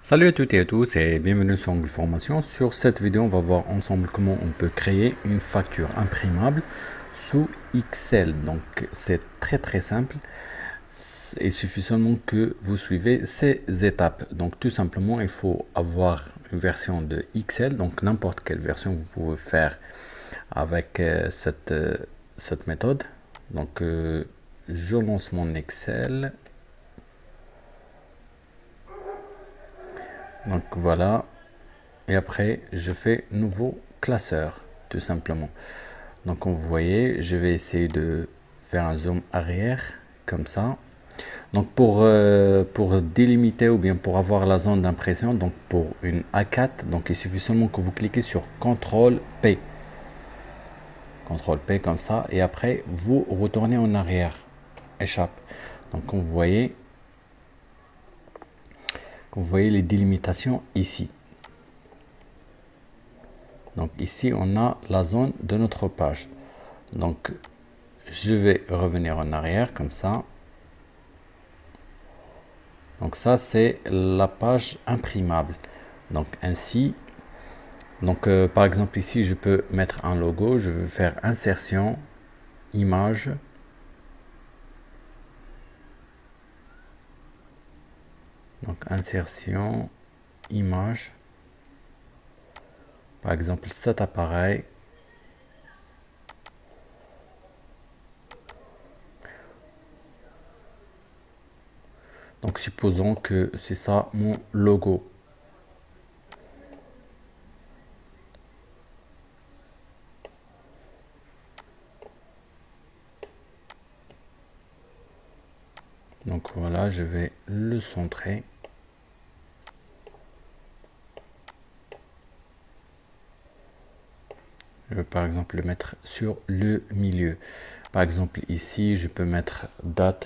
Salut à toutes et à tous et bienvenue sur une formation. Sur cette vidéo, on va voir ensemble comment on peut créer une facture imprimable sous Excel. Donc c'est très simple. Il suffit seulement que vous suivez ces étapes. Donc tout simplement, il faut avoir une version de Excel. Donc n'importe quelle version vous pouvez faire avec cette méthode. Donc je lance mon Excel. Donc voilà. Et après, je fais nouveau classeur, tout simplement. Donc, comme vous voyez, je vais essayer de faire un zoom arrière, comme ça. Donc, pour délimiter ou bien pour avoir la zone d'impression, donc pour une A4, donc il suffit seulement que vous cliquez sur CTRL P. CTRL P comme ça. Et après, vous retournez en arrière. Échappe. Donc, comme vous voyez les délimitations ici. Donc ici on a la zone de notre page. Donc je vais revenir en arrière comme ça. Donc ça c'est la page imprimable. Donc ainsi, par exemple ici je peux mettre un logo. Je veux faire insertion, image. Donc insertion, image. Par exemple cet appareil. Donc supposons que c'est ça mon logo. Donc voilà, je vais le centrer. Je vais par exemple le mettre sur le milieu. Par exemple ici, je peux mettre date.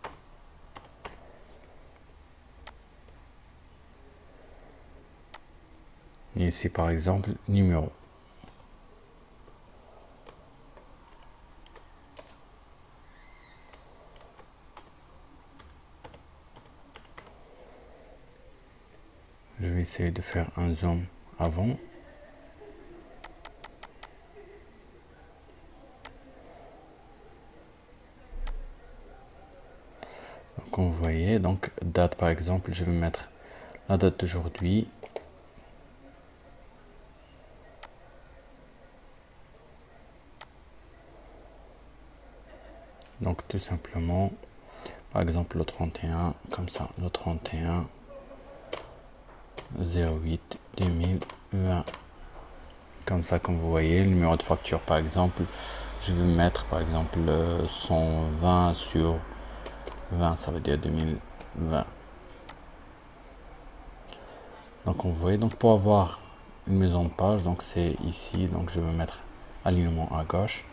Et ici par exemple numéro. Je vais essayer de faire un zoom avant. Donc comme vous voyez, donc date par exemple, je vais mettre la date d'aujourd'hui. Donc tout simplement, par exemple le 31, comme ça, le 31 08 2020. Comme ça, comme vous voyez, le numéro de facture par exemple, je vais mettre par exemple 120 sur 20, ça veut dire 2020. Donc vous voyez, donc pour avoir une mise en page, donc c'est ici, donc je vais mettre alignement à gauche.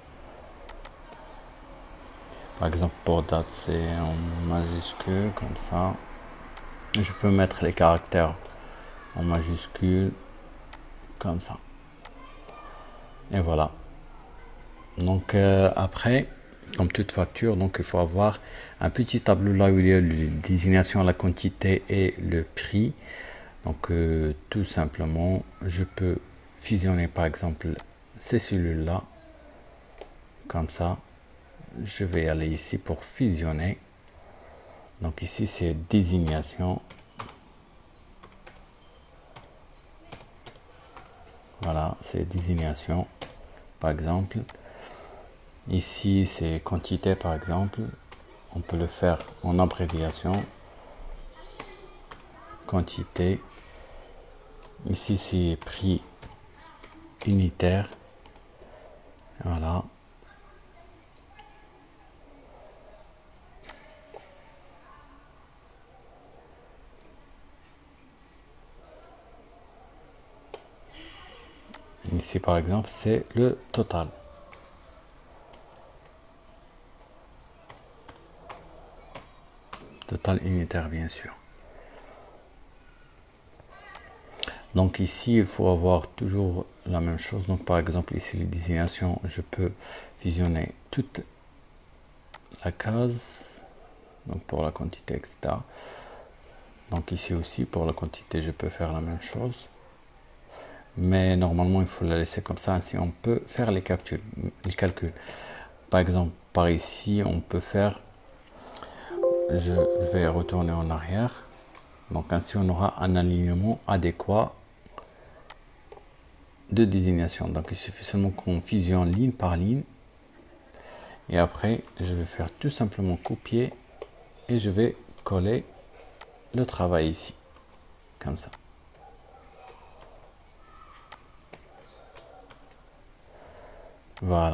Par exemple pour date c'est en majuscule comme ça. Je peux mettre les caractères en majuscule comme ça. Et voilà. Donc après, comme toute facture, donc il faut avoir un petit tableau là où il y a la désignation, la quantité et le prix. Donc tout simplement, je peux fusionner par exemple ces cellules là comme ça. Je vais aller ici pour fusionner. Donc ici c'est désignation. Voilà, c'est désignation par exemple. Ici c'est quantité par exemple. On peut le faire en abréviation. Quantité. Ici c'est prix unitaire. Voilà. Ici par exemple c'est le total. Total unitaire bien sûr. Donc ici il faut avoir toujours la même chose. Donc par exemple ici les désignations, je peux fusionner toute la case, donc pour la quantité etc. Donc ici aussi pour la quantité je peux faire la même chose, mais normalement il faut la laisser comme ça, ainsi on peut faire les calculs. Par exemple par ici on peut faire, je vais retourner en arrière, donc ainsi on aura un alignement adéquat de désignation. Donc il suffit seulement qu'on fusionne ligne par ligne, et après je vais faire tout simplement copier et je vais coller le travail ici comme ça. Voilà,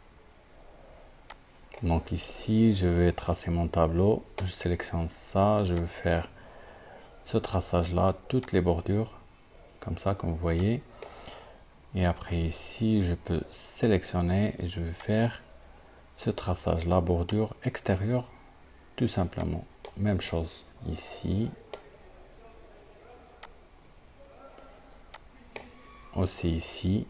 donc ici je vais tracer mon tableau, je sélectionne ça, je vais faire ce traçage là, toutes les bordures comme ça, comme vous voyez. Et après ici je peux sélectionner et je vais faire ce traçage là, bordure extérieure, tout simplement. Même chose ici, aussi ici,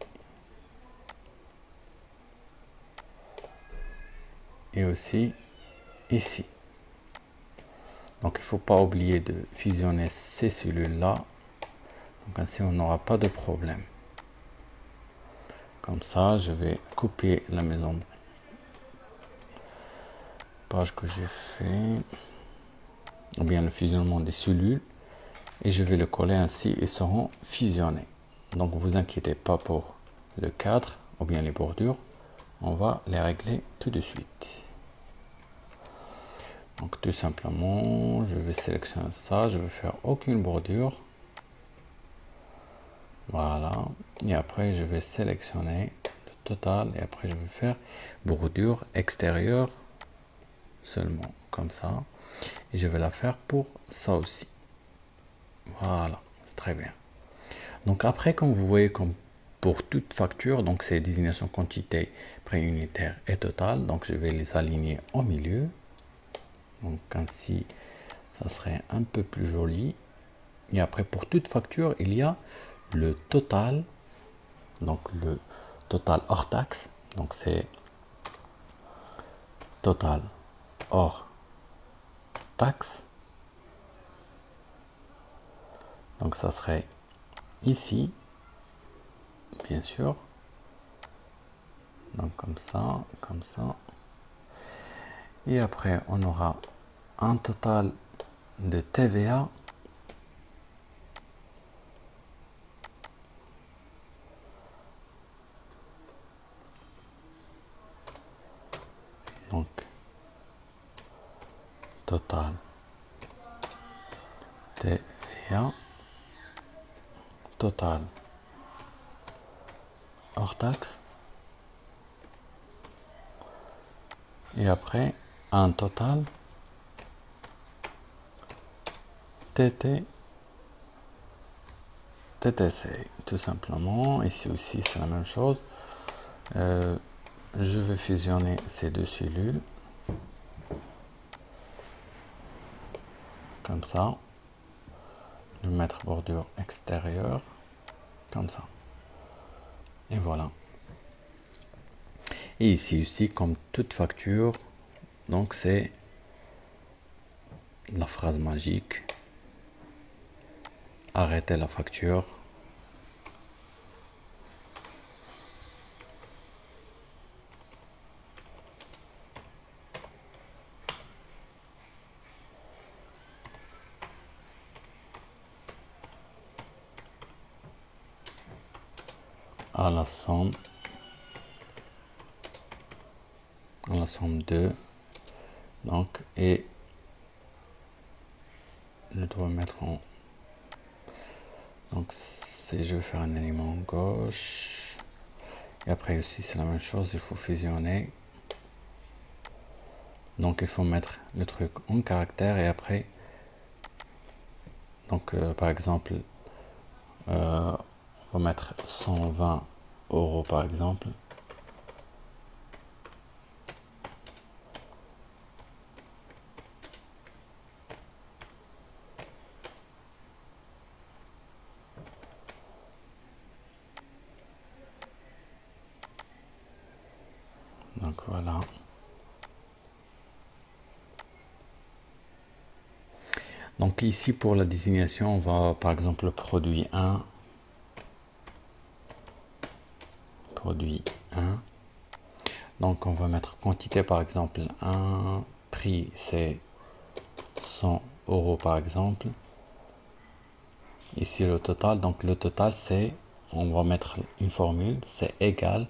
et aussi ici. Donc il faut pas oublier de fusionner ces cellules là, donc ainsi on n'aura pas de problème. Comme ça je vais couper la maison page que j'ai fait, ou bien le fusionnement des cellules, et je vais le coller ainsi, ils seront fusionnés. Donc vous inquiétez pas pour le cadre ou bien les bordures, on va les régler tout de suite. Donc tout simplement je vais sélectionner ça, je vais faire aucune bordure, voilà, et après je vais sélectionner le total, et après je vais faire bordure extérieure seulement comme ça, et je vais la faire pour ça aussi. Voilà, c'est très bien. Donc après, comme vous voyez, comme pour toute facture, donc c'est désignation quantité, prix unitaire et total, donc je vais les aligner au milieu, donc ainsi ça serait un peu plus joli. Et après, pour toute facture, il y a le total, donc le total hors taxe, donc c'est total hors taxe, donc ça serait ici, bien sûr, donc comme ça, et après on aura un total de TVA, donc total TVA, total hors taxe, et après un total TTC, tout simplement. Ici aussi c'est la même chose. Je vais fusionner ces deux cellules comme ça, je vais mettre bordure extérieure comme ça, et voilà. Et ici aussi, comme toute facture, donc c'est la phrase magique, arrêter la facture, à la somme 2, donc, et je dois mettre en, donc c'est, je vais faire un élément gauche, et après aussi c'est la même chose, il faut fusionner, donc il faut mettre le truc en caractère, et après donc par exemple on va mettre 120 € par exemple, donc voilà. Donc ici pour la désignation, on va par exemple produit 1, produit 1. Donc on va mettre quantité par exemple 1, prix c'est 100 € par exemple. Ici le total, donc le total c'est, on va mettre une formule, c'est égal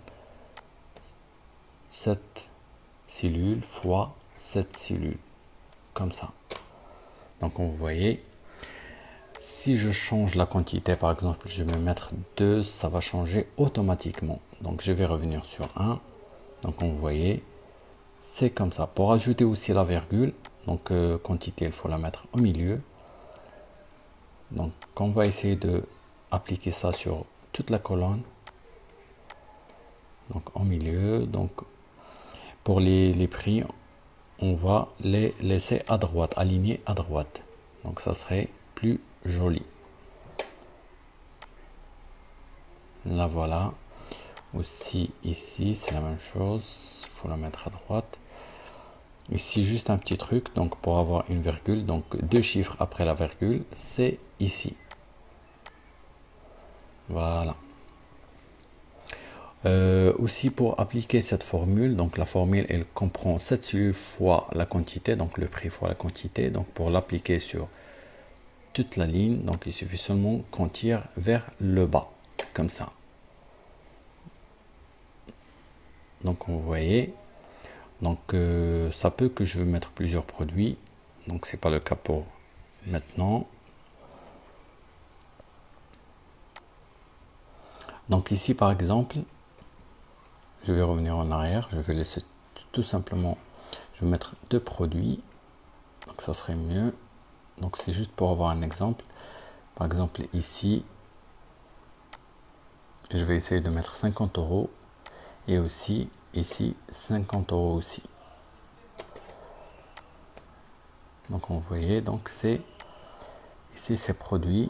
7 cellules fois 7 cellules, comme ça. Donc vous voyez, si je change la quantité, par exemple je vais mettre 2, ça va changer automatiquement. Donc je vais revenir sur 1. Donc vous voyez, c'est comme ça. Pour ajouter aussi la virgule, donc quantité, il faut la mettre au milieu. Donc on va essayer de appliquer ça sur toute la colonne. Donc au milieu, donc pour les prix, on va les laisser à droite, alignés à droite. Donc ça serait plus joli. Là voilà. Aussi ici c'est la même chose, il faut la mettre à droite. Ici juste un petit truc, donc pour avoir une virgule, donc 2 chiffres après la virgule, c'est ici. Voilà. Aussi pour appliquer cette formule, donc la formule elle comprend 7 cellules fois la quantité, donc le prix fois la quantité. Donc pour l'appliquer sur toute la ligne, donc il suffit seulement qu'on tire vers le bas, comme ça. Donc vous voyez, donc ça peut que je veux mettre plusieurs produits, donc c'est pas le cas pour maintenant. Donc ici par exemple, je vais revenir en arrière, je vais laisser tout simplement, je vais mettre 2 produits, donc ça serait mieux. Donc c'est juste pour avoir un exemple. Par exemple ici, je vais essayer de mettre 50 € et aussi ici 50 € aussi. Donc vous voyez, donc c'est ici c'est produit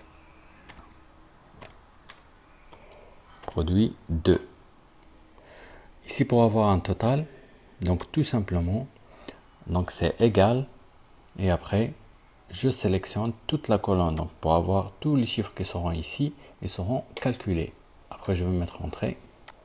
2. Ici pour avoir un total, donc tout simplement, donc c'est égal et après je sélectionne toute la colonne. Donc pour avoir tous les chiffres qui seront ici, ils seront calculés. Après je vais mettre entrée.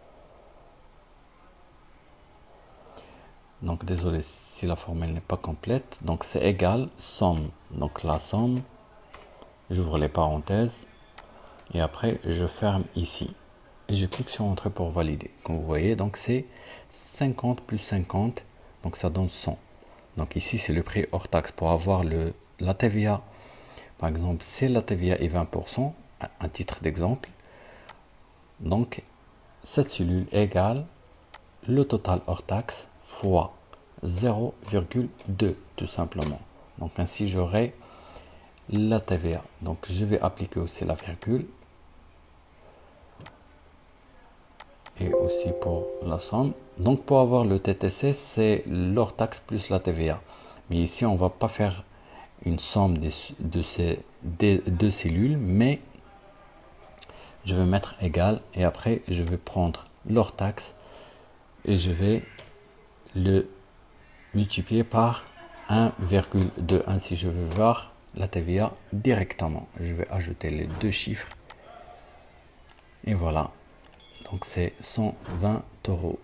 Donc désolé si la formule n'est pas complète. Donc c'est égal somme. Donc la somme, j'ouvre les parenthèses et après je ferme ici et je clique sur entrée pour valider. Comme vous voyez, donc c'est 50 plus 50, donc ça donne 100. Donc ici c'est le prix hors taxe. Pour avoir la TVA, par exemple c'est la TVA est 20%, un titre d'exemple. Donc cette cellule égale le total hors taxe fois 0,2 tout simplement. Donc ainsi j'aurai la TVA. Donc je vais appliquer aussi la virgule et aussi pour la somme. Donc pour avoir le TTC, c'est l'hors taxe plus la TVA. Mais ici on va pas faire une somme de ces deux cellules, mais je vais mettre égal et après je vais prendre l'hors taxe et je vais le multiplier par 1,2. Ainsi je vais voir la TVA directement. Je vais ajouter les deux chiffres et voilà, donc c'est 120 €.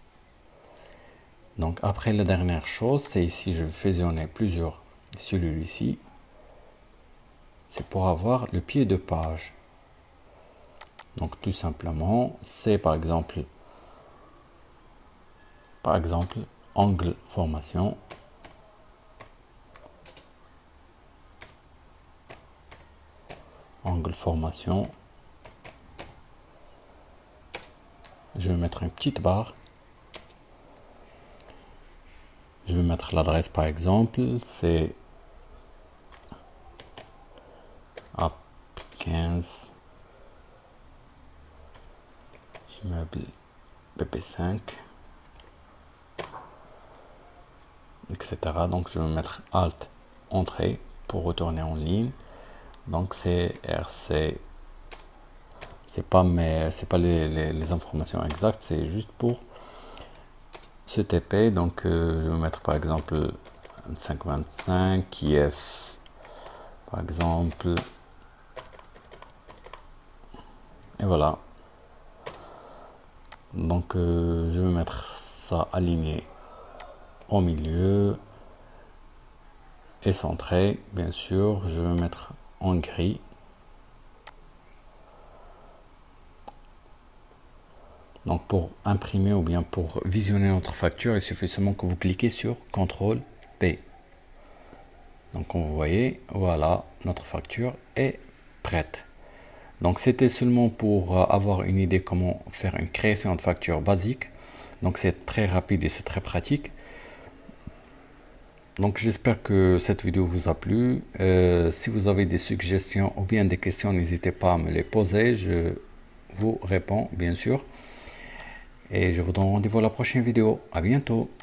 Donc après la dernière chose, c'est ici je vais fusionner plusieurs cellules ici, c'est pour avoir le pied de page. Donc tout simplement c'est par exemple angle formation, je vais mettre une petite barre, je vais mettre l'adresse par exemple, c'est à 15 immeuble PP5, etc. Donc je vais mettre Alt Entrée pour retourner en ligne. Donc c'est RC, c'est pas les informations exactes, c'est juste pour ce TP. Donc je vais mettre par exemple 2525 IF par exemple, et voilà. Donc je vais mettre ça aligné au milieu et centré, bien sûr. Je vais mettre en gris. Donc pour imprimer ou bien pour visionner notre facture, il suffit seulement que vous cliquez sur CTRL P. Donc comme vous voyez, voilà, notre facture est prête. Donc c'était seulement pour avoir une idée comment faire une création de facture basique. Donc c'est très rapide et c'est très pratique. Donc j'espère que cette vidéo vous a plu. Si vous avez des suggestions ou bien des questions, n'hésitez pas à me les poser. Je vous réponds bien sûr. Et je vous donne rendez-vous à la prochaine vidéo. À bientôt.